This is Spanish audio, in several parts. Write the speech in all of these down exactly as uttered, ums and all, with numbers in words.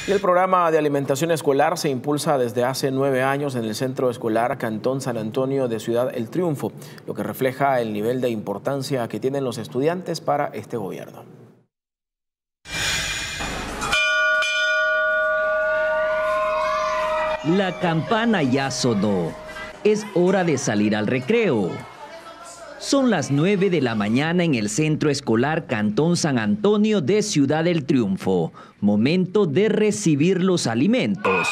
Y el programa de alimentación escolar se impulsa desde hace nueve años en el Centro Escolar Cantón San Antonio de Ciudad El Triunfo, lo que refleja el nivel de importancia que tienen los estudiantes para este gobierno. La campana ya sonó. Es hora de salir al recreo. Son las nueve de la mañana en el Centro Escolar Cantón San Antonio de Ciudad del Triunfo. Momento de recibir los alimentos.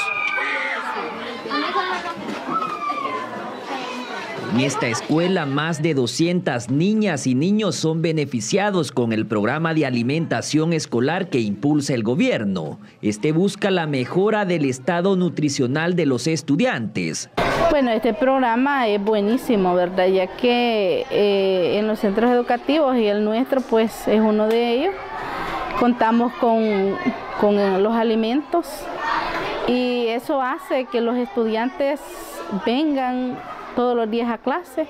En esta escuela, más de doscientas niñas y niños son beneficiados con el programa de alimentación escolar que impulsa el gobierno. Este busca la mejora del estado nutricional de los estudiantes. Bueno, este programa es buenísimo, ¿verdad? Ya que eh, en los centros educativos, y el nuestro pues es uno de ellos, contamos con, con los alimentos y eso hace que los estudiantes vengan todos los días a clase.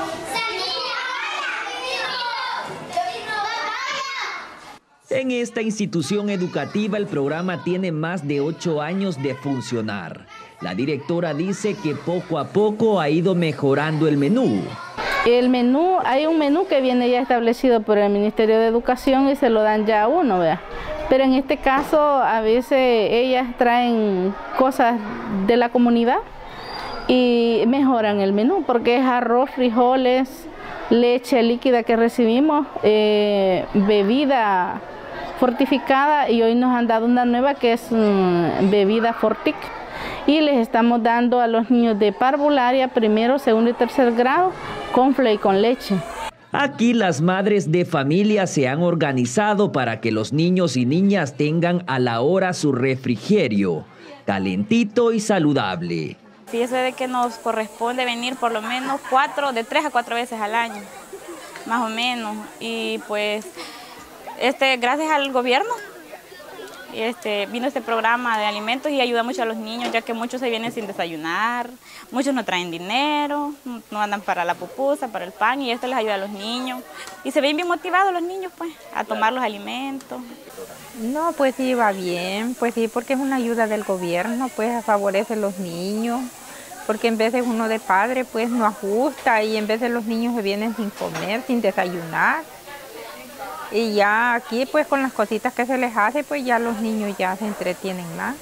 En esta institución educativa el programa tiene más de ocho años de funcionar. La directora dice que poco a poco ha ido mejorando el menú. El menú, hay un menú que viene ya establecido por el Ministerio de Educación y se lo dan ya a uno, ¿verdad? Pero en este caso a veces ellas traen cosas de la comunidad y mejoran el menú porque es arroz, frijoles, leche líquida que recibimos, eh, bebida fortificada, y hoy nos han dado una nueva que es um, bebida Fortic, y les estamos dando a los niños de parvularia, primero, segundo y tercer grado, confle con leche. Aquí las madres de familia se han organizado para que los niños y niñas tengan a la hora su refrigerio, calentito y saludable. Fíjese de que nos corresponde venir por lo menos cuatro, de tres a cuatro veces al año, más o menos. Y pues, este, gracias al gobierno, este, vino este programa de alimentos y ayuda mucho a los niños, ya que muchos se vienen sin desayunar, muchos no traen dinero, no andan para la pupusa, para el pan, y esto les ayuda a los niños. Y se ven bien motivados los niños, pues, a tomar los alimentos. No, pues sí, va bien, pues sí, porque es una ayuda del gobierno, pues favorece a los niños, porque en vez de uno de padre, pues no ajusta, y en vez de los niños se vienen sin comer, sin desayunar. Y ya aquí, pues con las cositas que se les hace, pues ya los niños ya se entretienen más.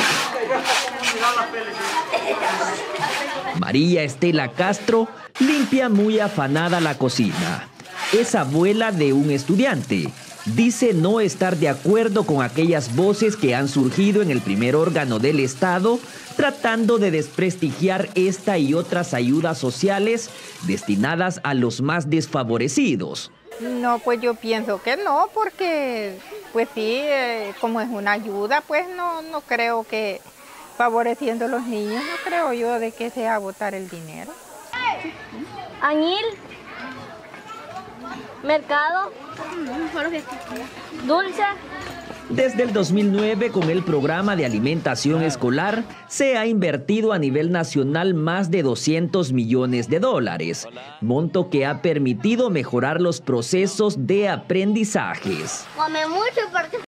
María Estela Castro limpia muy afanada la cocina. Es abuela de un estudiante. Dice no estar de acuerdo con aquellas voces que han surgido en el primer órgano del Estado, tratando de desprestigiar esta y otras ayudas sociales destinadas a los más desfavorecidos. No, pues yo pienso que no, porque pues sí, eh, como es una ayuda, pues no, no creo que favoreciendo a los niños, no creo yo de que sea botar el dinero. Añil, mercado, dulce. Desde el dos mil nueve, con el programa de alimentación escolar, se ha invertido a nivel nacional más de doscientos millones de dólares, monto que ha permitido mejorar los procesos de aprendizajes. Come mucho porque